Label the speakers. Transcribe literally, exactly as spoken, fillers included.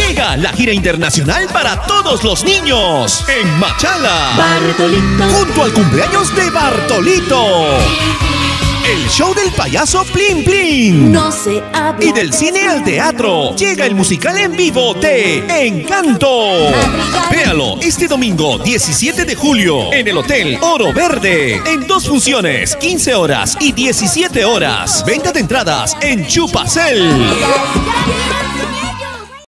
Speaker 1: Llega la gira internacional para todos los niños en Machala,
Speaker 2: Bartolito,
Speaker 1: junto al cumpleaños de Bartolito. El show del payaso Plin Plin.
Speaker 2: no se habla.
Speaker 1: Y del cine al teatro, llega el musical en vivo de Encanto. Véalo este domingo diecisiete de julio en el Hotel Oro Verde, en dos funciones, quince horas y diecisiete horas. Venta de entradas en Chupacel.